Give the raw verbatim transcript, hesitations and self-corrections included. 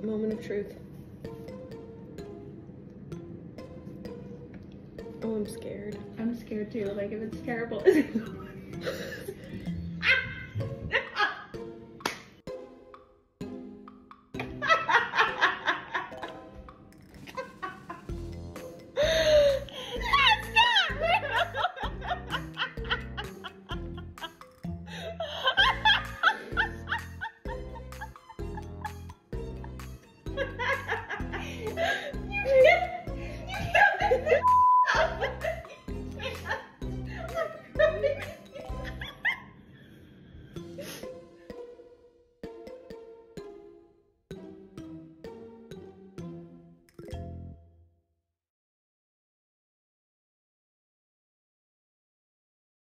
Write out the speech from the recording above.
Moment of truth. Oh, I'm scared. I'm scared too. Like, if it's terrible.